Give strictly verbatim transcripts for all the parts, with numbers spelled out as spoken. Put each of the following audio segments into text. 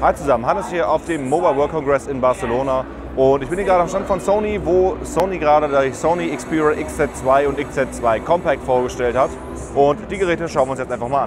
Hi zusammen, Hannes hier auf dem Mobile World Congress in Barcelona und ich bin hier gerade am Stand von Sony, wo Sony gerade die Sony Xperia X Z zwei und X Z zwei Compact vorgestellt hat und die Geräte schauen wir uns jetzt einfach mal an.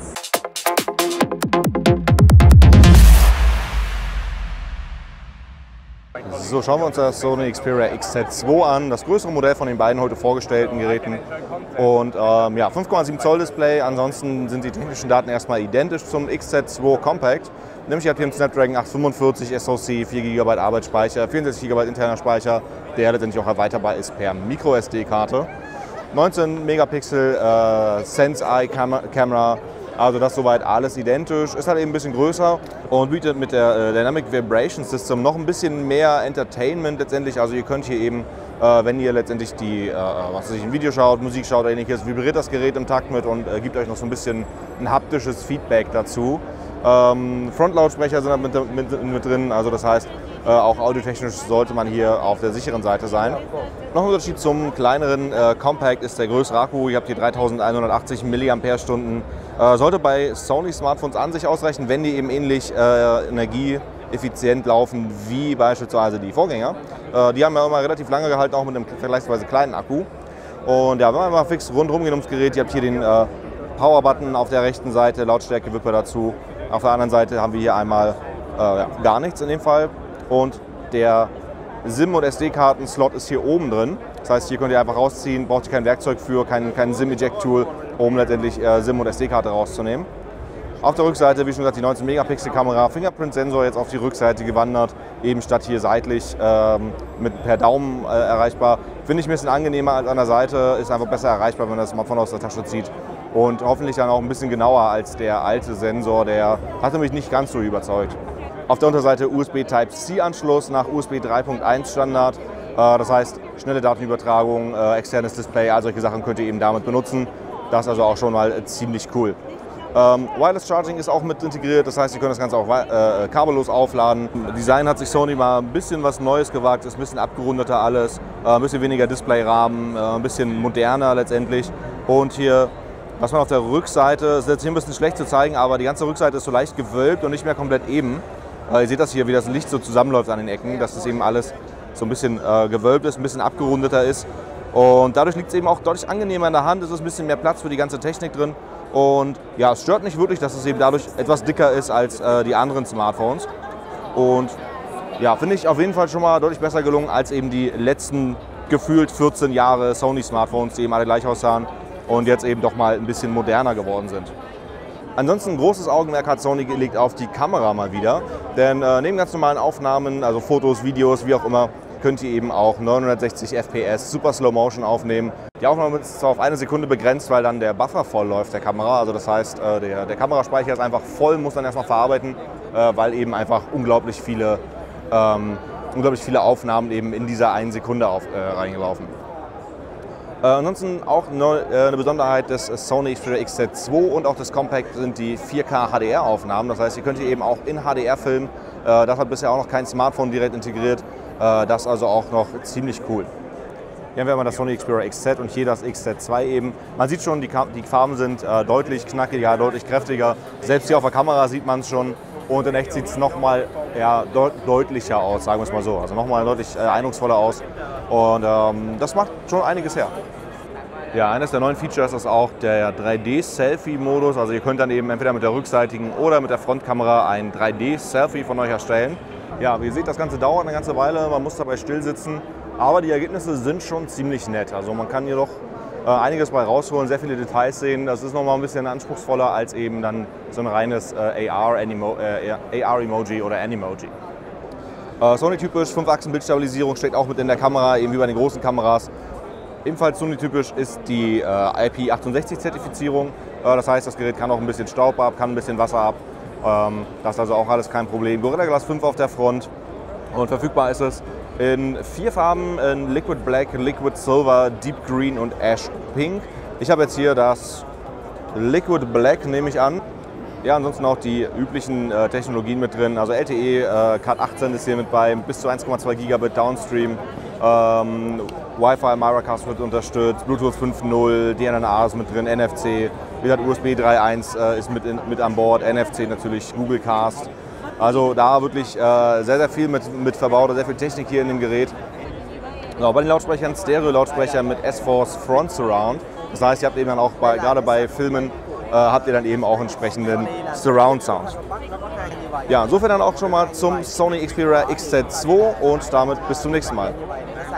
So, schauen wir uns das Sony Xperia X Z zwei an, das größere Modell von den beiden heute vorgestellten Geräten. Und ähm, ja, fünf Komma sieben Zoll Display, ansonsten sind die technischen Daten erstmal identisch zum X Z zwei Compact. Nämlich ihr habt hier einen Snapdragon acht fünfundvierzig S O C, vier Gigabyte Arbeitsspeicher, vierundsechzig Gigabyte interner Speicher, der letztendlich auch erweiterbar ist per Micro S D-Karte. neunzehn Megapixel äh, Sense-Eye Kamera. Also das soweit alles identisch, ist halt eben ein bisschen größer und bietet mit der äh, Dynamic Vibration System noch ein bisschen mehr Entertainment letztendlich. Also ihr könnt hier eben, äh, wenn ihr letztendlich die, äh, was weiß ich, ein Video schaut, Musik schaut oder ähnliches, vibriert das Gerät im Takt mit und äh, gibt euch noch so ein bisschen ein haptisches Feedback dazu. Ähm, Frontlautsprecher sind mit, mit, mit drin, also das heißt, äh, auch audiotechnisch sollte man hier auf der sicheren Seite sein. Noch ein Unterschied zum kleineren äh, Compact ist der größere Akku. Ihr habt hier dreitausendeinhundertachtzig Milliampere-Stunden. Äh, sollte bei Sony Smartphones an sich ausreichen, wenn die eben ähnlich äh, energieeffizient laufen wie beispielsweise die Vorgänger. Äh, die haben ja immer relativ lange gehalten, auch mit einem vergleichsweise kleinen Akku. Und ja, wenn wir mal fix rundherum gehen ums Gerät, ihr habt hier den äh, Power-Button auf der rechten Seite, Lautstärke-Wipper dazu. Auf der anderen Seite haben wir hier einmal äh, ja, gar nichts in dem Fall. Und der SIM- und S D-Karten-Slot ist hier oben drin. Das heißt, hier könnt ihr einfach rausziehen, braucht ihr kein Werkzeug für, kein, kein SIM-Eject-Tool, um letztendlich äh, SIM- und S D-Karte rauszunehmen. Auf der Rückseite, wie schon gesagt, die neunzehn Megapixel Kamera, Fingerprint-Sensor jetzt auf die Rückseite gewandert, eben statt hier seitlich ähm, mit per Daumen äh, erreichbar. Finde ich ein bisschen angenehmer als an der Seite, ist einfach besser erreichbar, wenn man das Smartphone aus der Tasche zieht. Und hoffentlich dann auch ein bisschen genauer als der alte Sensor, der hat mich nicht ganz so überzeugt. Auf der Unterseite U S B Type-C-Anschluss nach U S B drei Punkt eins Standard. Äh, das heißt, schnelle Datenübertragung, äh, externes Display, all solche Sachen könnt ihr eben damit benutzen. Das ist also auch schon mal äh, ziemlich cool. Ähm, Wireless Charging ist auch mit integriert, das heißt, ihr könnt das Ganze auch äh, kabellos aufladen. Design hat sich Sony mal ein bisschen was Neues gewagt, ist ein bisschen abgerundeter alles, äh, ein bisschen weniger Displayrahmen, äh, ein bisschen moderner letztendlich. Und hier, was man auf der Rückseite, ist jetzt hier ein bisschen schlecht zu zeigen, aber die ganze Rückseite ist so leicht gewölbt und nicht mehr komplett eben. Äh, ihr seht das hier, wie das Licht so zusammenläuft an den Ecken, dass das eben alles so ein bisschen äh, gewölbt ist, ein bisschen abgerundeter ist. Und dadurch liegt es eben auch deutlich angenehmer in der Hand, es ist ein bisschen mehr Platz für die ganze Technik drin. Und ja, es stört nicht wirklich, dass es eben dadurch etwas dicker ist als äh, die anderen Smartphones. Und ja, finde ich auf jeden Fall schon mal deutlich besser gelungen als eben die letzten gefühlt vierzehn Jahre Sony Smartphones, die eben alle gleich aussahen und jetzt eben doch mal ein bisschen moderner geworden sind. Ansonsten ein großes Augenmerk hat Sony gelegt auf die Kamera mal wieder, denn äh, neben ganz normalen Aufnahmen, also Fotos, Videos, wie auch immer, könnt ihr eben auch neunhundertsechzig F P S Super Slow Motion aufnehmen. Die Aufnahme ist zwar auf eine Sekunde begrenzt, weil dann der Buffer voll läuft der Kamera, also das heißt, äh, der, der Kameraspeicher ist einfach voll, muss dann erstmal verarbeiten, äh, weil eben einfach unglaublich viele, ähm, unglaublich viele Aufnahmen eben in dieser einen Sekunde auf, äh, reingelaufen. Äh, ansonsten auch ne, äh, eine Besonderheit des Sony Xperia X Z zwei und auch des Compact sind die vier K H D R-Aufnahmen. Das heißt, ihr könnt hier eben auch in H D R filmen. Äh, das hat bisher auch noch kein Smartphone direkt integriert. Äh, das ist also auch noch ziemlich cool. Hier haben wir mal das Sony Xperia X Z und hier das X Z zwei eben. Man sieht schon, die, die Farben sind äh, deutlich knackiger, deutlich kräftiger. Selbst hier auf der Kamera sieht man es schon. Und in echt sieht es nochmal ja, deut deutlicher aus, sagen wir es mal so. Also nochmal deutlich äh, eindrucksvoller aus. Und ähm, das macht schon einiges her. Ja, eines der neuen Features ist auch der drei D-Selfie-Modus. Also ihr könnt dann eben entweder mit der rückseitigen oder mit der Frontkamera ein drei D-Selfie von euch erstellen. Ja, wie ihr seht, das Ganze dauert eine ganze Weile, man muss dabei still sitzen. Aber die Ergebnisse sind schon ziemlich nett. Also man kann hier doch äh, einiges bei rausholen, sehr viele Details sehen. Das ist nochmal ein bisschen anspruchsvoller als eben dann so ein reines äh, A R-Emoji oder Animoji. Äh, Sony-typisch, fünf Achsen Bildstabilisierung steckt auch mit in der Kamera, eben wie bei den großen Kameras. Ebenfalls Sony-typisch ist die äh, I P achtundsechzig Zertifizierung. Äh, das heißt, das Gerät kann auch ein bisschen Staub ab, kann ein bisschen Wasser ab. Ähm, das ist also auch alles kein Problem. Gorilla Glass fünf auf der Front und verfügbar ist es in vier Farben, in Liquid Black, Liquid Silver, Deep Green und Ash Pink. Ich habe jetzt hier das Liquid Black, nehme ich an. Ja, ansonsten auch die üblichen äh, Technologien mit drin. Also L T E äh, Cat achtzehn ist hier mit bei, bis zu eins Komma zwei Gigabit Downstream. Ähm, Wi-Fi, Miracast wird unterstützt, Bluetooth fünf Punkt null, D N N A ist mit drin, N F C, wie gesagt U S B drei Punkt eins äh, ist mit, in, mit an Bord, N F C natürlich, Google Cast. Also da wirklich äh, sehr, sehr viel mit, mit verbaut, sehr viel Technik hier in dem Gerät. Genau, bei den Lautsprechern Stereo-Lautsprecher mit S-Force Front Surround. Das heißt, ihr habt eben dann auch bei, gerade bei Filmen, äh, habt ihr dann eben auch entsprechenden Surround-Sound. Ja, insofern dann auch schon mal zum Sony Xperia X Z zwei und damit bis zum nächsten Mal.